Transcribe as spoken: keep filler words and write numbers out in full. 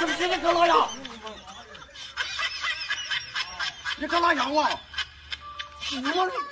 是不是你哥老杨？你干哪样啊？我。